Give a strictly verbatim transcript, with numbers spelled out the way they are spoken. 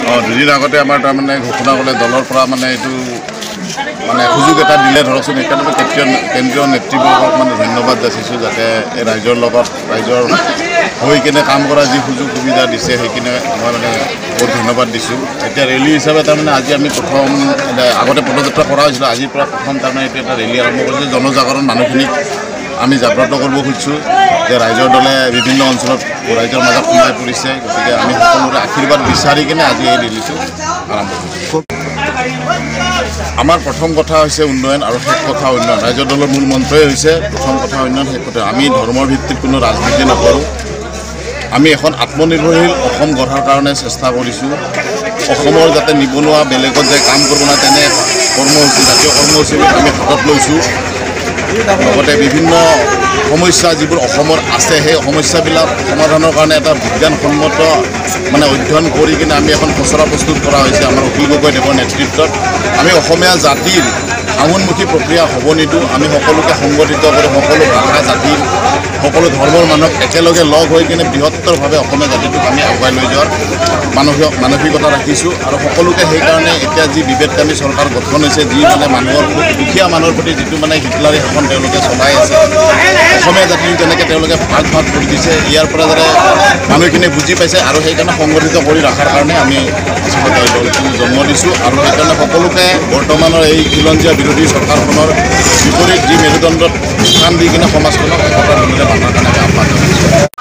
অঁ দুদিন আগতে আমাৰ তাৰমানে ঘোষণা কৰিলে দলৰ পৰা মানে এইটো মানে সুযোগ এটা দিলে ধৰকচোন সেইকাৰণে কেন্দ্ৰীয় কেন্দ্ৰীয় নেতৃবৰ্গক মানে ধন্যবাদ যাচিছোঁ যাতে এই ৰাইজৰ লগত ৰাইজৰ হৈ কিনে কাম কৰা যি সুযোগ সুবিধা দিছে সেইখিনি মই মানে বহুত ধন্যবাদ দিছোঁ। এতিয়া ৰেলী হিচাপে তাৰমানে আজি আমি প্ৰথম আগতে পদযাত্ৰা কৰা হৈছিলোঁ, আজিৰ পৰা প্ৰথম তাৰমানে এইটো এটা ৰেলী আৰম্ভ কৰিছোঁ। জনজাগৰণ মানুহখিনিক আমি জাগ্ৰত কৰিব খুজিছোঁ যে ৰাইজৰ দলে বিভিন্ন অঞ্চলত ৰাইজৰ মাজত সোমাই পৰিছে, গতিকে আমি সকলোৰে আশীৰ্বাদ বিচাৰি কিনে আজি এই ৰেলীটো আৰম্ভ কৰিছোঁ। আমাৰ প্ৰথম কথা হৈছে উন্নয়ন আৰু শেষ কথা উন্নয়ন। ৰাইজৰ দলৰ মূল মন্ত্ৰই হৈছে প্ৰথম কথা উন্নয়ন, শেষ কথা। আমি ধৰ্মৰ ভিত্তিত কোনো ৰাজনীতি নকৰোঁ। আমি এখন আত্মনিৰ্ভৰশীল অসম গঢ়াৰ কাৰণে চেষ্টা কৰিছোঁ। অসমৰ যাতে নিবনুৱা বেলেগত যায় কাম কৰিব না তেনে কৰ্মসূচী জাতীয় কৰ্মসূচীবোৰ আমি হাতত লৈছোঁ। লগতে বিভিন্ন সমস্যা যিবোৰ অসমৰ আছে সেই সমস্যাবিলাক সমাধানৰ কাৰণে এটা বিজ্ঞানসন্মত মানে অধ্যয়ন কৰি কিনে আমি এখন খচৰা প্ৰস্তুত কৰা হৈছে আমাৰ অখিল গগৈদেৱৰ নেতৃত্বত। আমি অসমীয়া জাতিৰ আঙুনমুখী প্ৰক্ৰিয়া হ'ব নিদিওঁ। আমি সকলোকে সংগঠিত কৰি সকলো ভাষা জাতিৰ সকলো ধৰ্মৰ মানুহক একেলগে লগ হৈ কিনে বৃহত্তৰভাৱে অসমীয়া জাতিটোক আমি আগুৱাই লৈ যোৱাৰ মানসিক মানসিকতা ৰাখিছোঁ। আৰু সকলোকে সেইকাৰণে এতিয়া যি বিভেদকামী চৰকাৰ গঠন হৈছে, যি মানে মানুহৰ দুখীয়া মানুহৰ প্ৰতি যিটো মানে হিটলাৰী শাসন তেওঁলোকে চলাই আছে, অসমীয়া জাতিক যেনেকৈ তেওঁলোকে ভাগ ভাগ কৰি দিছে, ইয়াৰ পৰা যাতে মানুহখিনিয়ে বুজি পাইছে আৰু সেইকাৰণে সংগঠিত কৰি ৰখাৰ কাৰণে আমি আচলতে দলটো জন্ম দিছোঁ। আৰু সেইকাৰণে সকলোকে বৰ্তমানৰ এই খিলঞ্জীয়া বিৰোধী চৰকাৰখনৰ বিপৰীত যি মেৰুদণ্ডত স্থান দি কিনে সমাজখনক একতাৰ ভূমিকা বান্ধাৰ কাৰণে আমি আহ্বান জনাইছোঁ।